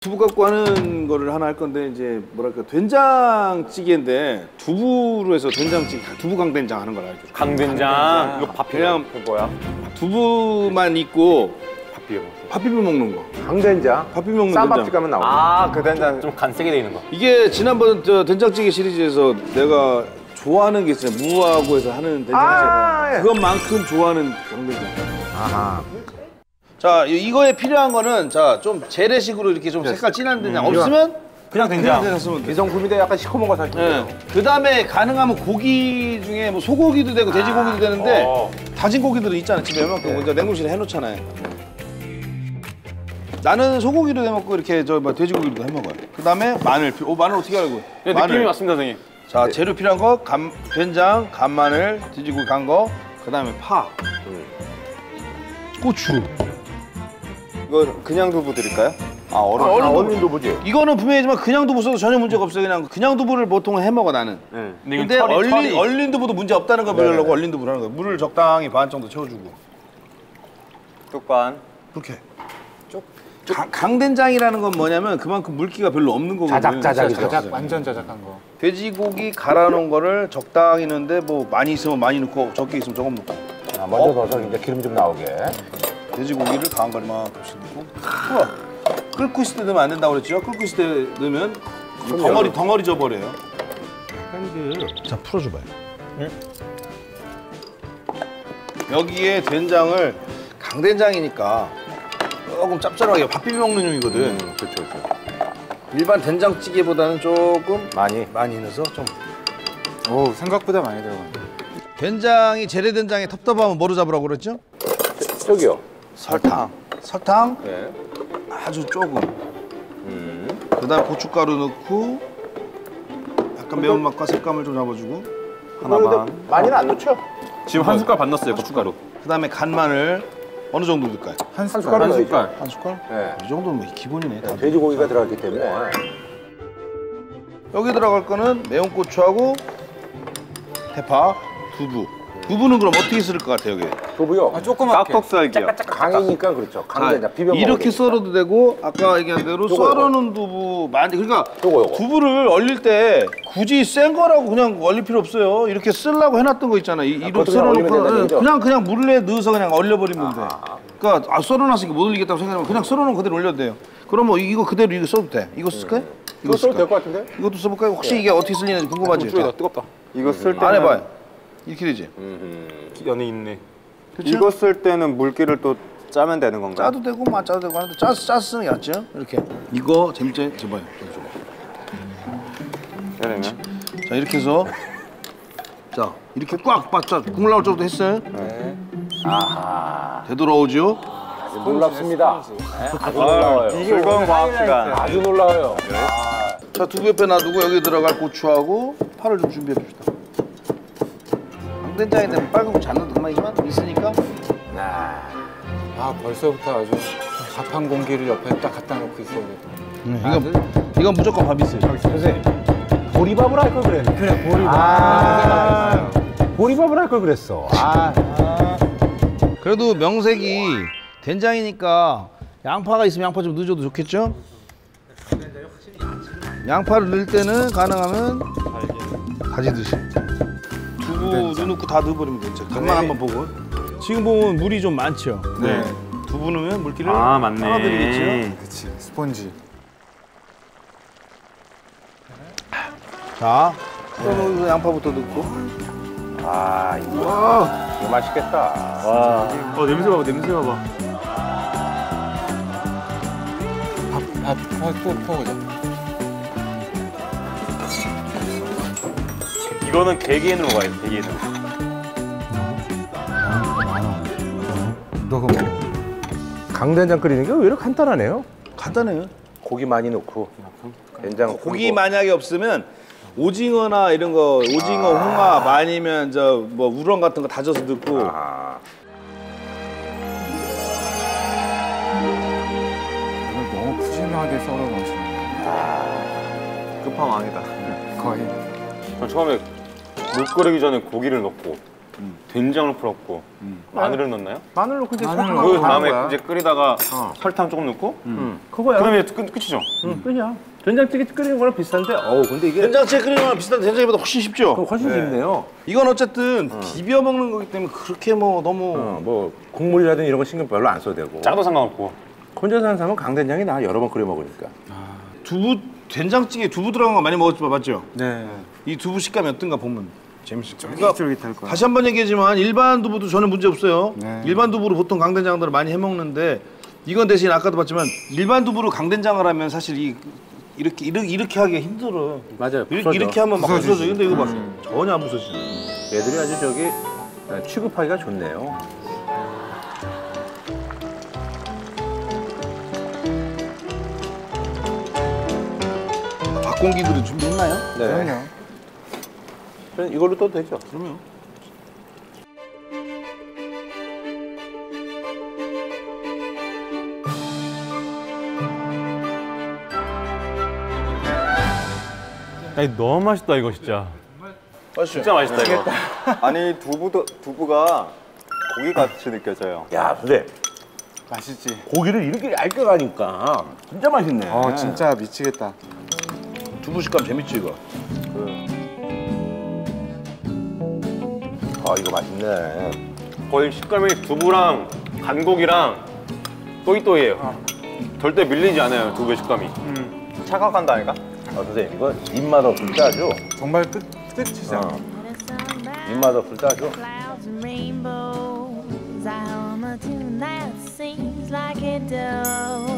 두부 갖고 하는 거를 하나 할 건데 이제 뭐랄까 된장찌개인데 두부로 해서 된장찌개 두부 강된장 하는 걸 알죠. 강된장. 이거 밥 그냥 뭐야? 두부만 있고 밥 비벼 먹는 거. 강된장. 밥 비벼 먹는 쌈밥집 된장. 가면 나오네. 아, 그 된장 좀 간 세게 돼 있는 거. 이게 지난번 저 된장찌개 시리즈에서 내가 좋아하는 게 있어요. 무하고 해서 하는 된장찌개. 예. 그것만큼 좋아하는 강된장. 아하. 자, 이거에 필요한 거는 자, 좀 재래식으로 이렇게 좀 색깔 진한 된장 없으면 그냥 된장. 쓰면 돼. 기성품인데 약간 시커먼 거 사실. 네. 그다음에 가능하면 고기 중에 뭐 소고기도 되고 돼지고기도 되는데 다진 고기들은 있잖아요. 집에 웬만큼 먼저 냉동실에 해 놓잖아요. 나는 소고기도 해 먹고 이렇게 저 뭐 돼지고기도 해 먹어요. 그다음에 마늘. 마늘 어떻게 알고? 네, 느낌이 맞습니다, 선생님. 자, 재료 필요한 거 된장, 간마늘, 돼지고기 간 거. 그다음에 파. 고추. 이거 그냥 두부 드릴까요? 아, 얼린 두부지. 이거는 분명히지만 그냥 두부 써도 전혀 문제가 없어요. 그냥 두부를 보통 해 먹어 나는. 네. 근데 얼린 두부도 문제 없다는 걸 보려고 얼린 두부를 하는 거예요. 물을 적당히 반 정도 채워주고. 뚝반. 그렇게. 강된장이라는 건 뭐냐면 그만큼 물기가 별로 없는 거거든요. 자작자작이죠. 완전 자작한 거. 돼지고기 갈아놓은 거를 적당히 넣는데 뭐 많이 있으면 많이 넣고 적게 있으면 조금 넣고. 아, 먼저 넣어서 이제 기름 좀 나오게. 돼지고기를 강한 걸 이만큼씩 넣고. 우와. 끓고 있을 때 넣으면 안 된다고 그랬죠? 끓고 있을 때 넣으면 덩어리 져버려요. 자, 풀어줘봐요. 응? 여기에 된장을 강된장이니까 조금 짭짤하게 밥 비벼 먹는 용이거든. 그렇죠. 일반 된장찌개보다는 조금 많이 넣어서 좀. 오, 생각보다 많이 들어가네. 된장이 재래된장에 텁텁하면 뭐로 잡으라고 그랬죠? 저기요. 설탕 네. 아주 조금. 그다음 고춧가루 넣고 약간 매운맛과 색감을 좀 잡아주고 하나만. 많이는 안 넣죠? 지금 한 숟갈 반 넣었어요, 고춧가루. 그다음에 간마늘 어느 정도 넣을까요? 한 숟갈. 숟갈. 한 숟갈. 한 숟갈? 네. 이 정도는 뭐 기본이네. 다. 돼지고기가 들어갔기 때문에. 여기 들어갈 거는 매운 고추하고 대파, 두부. 두부는 그럼 어떻게 쓸 것 같아요, 여기? 두부요. 조그맣게. 깍둑썰기요. 강이니까 그렇죠. 강된장 비벼 먹어야 이렇게 되니까. 썰어도 되고 아까 얘기한 대로 썰어놓은 두부 그러니까 요거. 두부를 얼릴 때 굳이 센 거라고 그냥 얼릴 필요 없어요. 이렇게 쓰려고 해놨던 거 있잖아. 이렇게 썰어놓고 그냥 물에 넣어서 그냥 얼려버리면 돼. 그러니까 썰어놨으니까 못 얼리겠다고 생각하면 그냥 썰어놓은 그대로 올려도 돼요. 그럼 뭐 이거 그대로 이거 써도 돼. 이거 쓸까요? 이거 써도 될 것 같은데? 이것도 써볼까요? 혹시 이게 어떻게 쓸리는지 궁금하지? 나 뜨겁다. 이거 쓸 때는 안 해봐요. 이렇게 되지. 연이 있네. 그쵸? 이거 쓸 때는 물기를 또 짜면 되는 건가요? 짜도 되고 안 짜도 되고 하는데 짜서 쓰는 게 낫죠? 이렇게. 이거 재밌지? 줘봐요. 그러면 자, 이렇게 해서 자, 이렇게 꽉 빠져 국물 나올 정도 했어요? 네. 되돌아오죠? 놀랍습니다. 아주 놀라워요. 즐거운 과학 시간. 아주 놀라워요. 자, 두부 옆에 놔두고 여기 들어갈 고추하고 파를 좀 준비해 봅시다. 강된장인데 뭐 빨간 고추 안 넣어도 그만이지만 있으니까. 아, 벌써부터 아주 밥 한 공기를 옆에 딱 갖다 놓고 있어야겠다. 이건 무조건 밥 있어요. 선생님, 보리밥을 할 걸 그랬네. 그래, 보리밥. 보리밥을 할 걸 그랬어. 그래도 명색이 된장이니까 양파가 있으면 양파 좀 넣어줘도 좋겠죠? 양파를 넣을 때는 가능하면 다지듯이 두부 넣고 다 넣어버리면 되죠. 간만 한번 보고. 지금 보면 물이 좀 많죠? 네. 두부 넣으면 물기를 맞네. 빨아들이겠죠? 그치, 스펀지. 자, 그럼 양파부터 넣고. 이거 맛있겠다. 와. 냄새 봐봐, 냄새 봐봐. 밥 또 퍼보자. 이거는 개개인으로 가야 돼, 개개인으로. 너가 먹어. 강된장 끓이는 게 의외로 간단하네요. 간단해요. 고기 많이 넣고 된장 고기 만약에 없으면 오징어나 이런 거, 오징어, 홍합 아니면 저 뭐 우렁 같은 거 다져서 넣고. 이걸 너무 푸짐하게 썰어 놓으시네. 끝판왕이다. 거의. 전 처음에 물 끓이기 전에 고기를 넣고 된장을 풀었고 마늘을 넣나요? 마늘 넣고 이제 마늘 설탕 그 넣고 다음에 하는 거야. 이제 끓이다가 설탕 조금 넣고 그거야. 그다음에 끝이죠. 끝이야. 된장찌개 끓이는 거랑 비슷한데, 근데 이게 된장찌개 끓이는 거랑 비슷한 된장찌개보다 훨씬 쉽죠? 훨씬 쉽네요. 이건 어쨌든 비벼 먹는 거기 때문에 그렇게 뭐 너무 뭐 국물이라든 이런 거 신경 별로 안 써도 되고. 짜도 상관없고. 혼자 사는 사람은 강된장이 나 여러 번 끓여 먹으니까. 두부 된장찌개 두부 들어간 거 많이 먹었죠, 맞죠? 네. 이 두부 식감이 어떤가 보면 재밌을 거예요. 쫄깃쫄깃할 거야. 다시 한 번 얘기하지만 일반 두부도 저는 문제 없어요. 네. 일반 두부로 보통 강된장들을 많이 해 먹는데 이건 대신 아까도 봤지만 일반 두부로 강된장을 하면 사실 이렇게 하기가 힘들어. 맞아요. 이렇게 하면 막 부서지지. 부서져. 근데 이거 봐 전혀 안 부서지네. 얘들이 아주 저기 취급하기가 좋네요. 박공기들은 준비했나요? 네. 그럼요. 저는 이걸로 떠도 되죠. 그럼요. 아니 너무 맛있다 이거 진짜. 진짜 맛있다 이거. 아니 두부가 고기 같이 느껴져요. 야, 근데 맛있지. 고기를 이렇게 얇게 가니까 진짜 맛있네. 진짜 미치겠다. 두부 식감 재밌지 이거. 이거 맛있네. 거의 식감이 두부랑 간고기랑 또이또이해요. 절대 밀리지 않아요 두부의 식감이. 차가간다니까? 선생님, 이거 입맛 없을 때 아주. 정말 끝이죠. 입맛 없을 때 아주. Clouds and rainbows, I hum a tune that seems like it does.